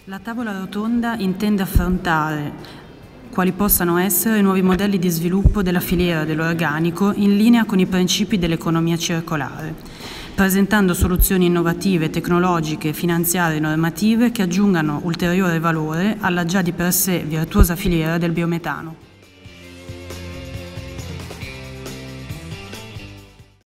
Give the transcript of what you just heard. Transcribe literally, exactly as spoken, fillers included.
La tavola rotonda intende affrontare quali possano essere i nuovi modelli di sviluppo della filiera dell'organico in linea con i principi dell'economia circolare, presentando soluzioni innovative, tecnologiche, finanziarie e normative che aggiungano ulteriore valore alla già di per sé virtuosa filiera del biometano.